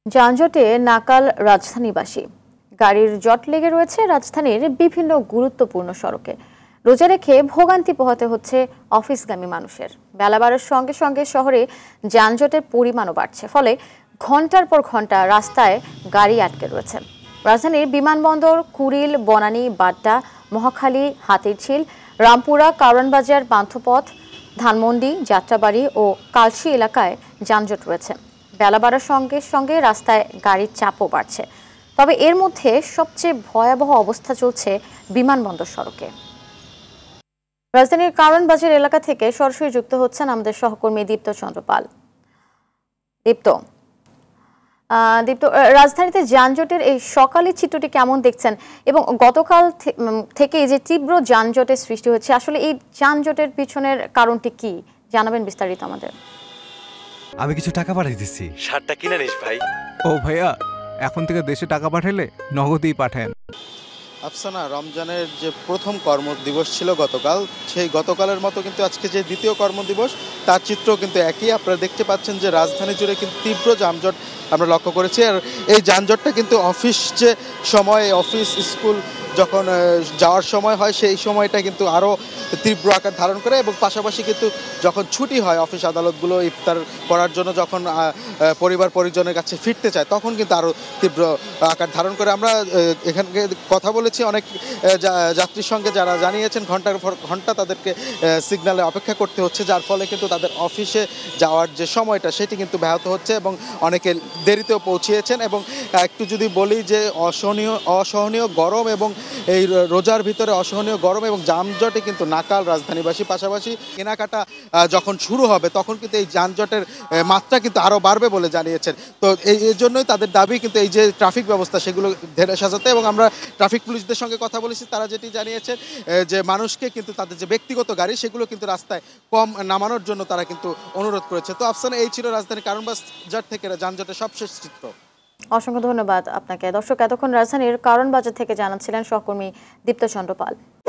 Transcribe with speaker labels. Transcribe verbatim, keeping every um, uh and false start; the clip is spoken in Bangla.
Speaker 1: যানজটে নাকাল রাজধানীবাসী। গাড়ির জট লেগে রয়েছে রাজধানীর বিভিন্ন গুরুত্বপূর্ণ সড়কে। রোজা রেখে ভোগান্তি পোহাতে হচ্ছে অফিসগামী মানুষের। বেলা বাড়ার সঙ্গে সঙ্গে শহরে যানজটের পরিমাণও বাড়ছে, ফলে ঘন্টার পর ঘন্টা রাস্তায় গাড়ি আটকে রয়েছে। রাজধানীর বিমানবন্দর, কুড়িল, বনানী, বাড্ডা, মহাখালী, হাতিরঝিল, রামপুরা, কারওয়ানবাজার, পান্থপথ, ধানমন্ডি, যাত্রাবাড়ি ও কালশী এলাকায় যানজট রয়েছে। বেলা বাড়ার সঙ্গে সঙ্গে রাস্তায় গাড়ির চাপও বাড়ছে। তবে এর মধ্যে সবচেয়ে ভয়াবহ অবস্থা চলছে বিমানবন্দর সড়কে। রাজধানীর কারওয়ানবাজার এলাকা থেকে সরাসরি যুক্ত হচ্ছেন আমাদের সহকর্মী দীপ্ত চন্দ্র পাল। দীপ্ত, দীপ্ত রাজধানীতে যানজটের এই সকালের চিত্রটি কেমন দেখছেন, এবং গতকাল থেকে যে তীব্র যানজটের সৃষ্টি হচ্ছে, আসলে এই যানজটের পিছনের কারণটি কি জানাবেন বিস্তারিত আমাদের।
Speaker 2: আমি কিছু টাকা পাঠিয়ে দিচ্ছি,
Speaker 3: শার্টটা কিনে নিস ভাই।
Speaker 4: ও ভাইয়া, এখন থেকে দেশে টাকা পাঠালে নগদেই পাঠান।
Speaker 5: আফসানা, রমজানের যে প্রথম কর্মদিবস ছিল গতকাল, সেই গতকালের মতো কিন্তু আজকে যে দ্বিতীয় কর্মদিবস, তার চিত্র কিন্তু একই। আপনারা দেখতে পাচ্ছেন যে রাজধানী জুড়ে কিন্তু তীব্র যানজট আমরা লক্ষ্য করেছি। আর এই যানজটটা কিন্তু অফিস যে সময়, অফিস স্কুল যখন যাওয়ার সময় হয়, সেই সময়টা কিন্তু আরও তীব্র আকার ধারণ করে, এবং পাশাপাশি কিন্তু যখন ছুটি হয় অফিস আদালতগুলো ইফতার করার জন্য, যখন পরিবার পরিজনের কাছে ফিরতে চায়, তখন কিন্তু আরও তীব্র আকার ধারণ করে। আমরা এখানকে কথা বলেছি অনেক যাত্রীর সঙ্গে, যারা জানিয়েছেন ঘন্টার পর ঘন্টা তাদেরকে সিগন্যালে অপেক্ষা করতে হচ্ছে, যার ফলে কিন্তু তাদের অফিসে যাওয়ার যে সময়টা সেটি কিন্তু ব্যাহত হচ্ছে, এবং অনেকে দেরিতেও পৌঁছিয়েছেন। এবং একটু যদি বলি যে অসহনীয় অসহনীয় গরম, এবং এই রোজার ভিতরে অসহনীয় গরম এবং যানজটে কিন্তু নাকাল রাজধানীবাসী। পাশাপাশি কেনাকাটা যখন শুরু হবে তখন কিন্তু এই যানজটের মাত্রা কিন্তু আরও বাড়বে বলে জানিয়েছেন। তো এই এর জন্যই তাদের দাবি কিন্তু এই যে ট্রাফিক ব্যবস্থা সেগুলো ধীরে সাজাতে। এবং আমরা ট্রাফিক পুলিশদের সঙ্গে কথা বলেছি, তারা যেটি জানিয়েছেন যে মানুষকে কিন্তু তাদের যে ব্যক্তিগত গাড়ি সেগুলো কিন্তু রাস্তায় কম নামানোর জন্য তারা কিন্তু অনুরোধ করেছে। তো আফসানা, এই ছিল রাজধানী কারওয়ানবাজার থেকে যানজটের সবশেষ চিত্র।
Speaker 1: অসংখ্য ধন্যবাদ আপনাকে। দর্শক, এতক্ষণ রাজধানীর কারওয়ানবাজার থেকে জানাচ্ছিলেন সহকর্মী দীপ্ত চন্দ্র পাল।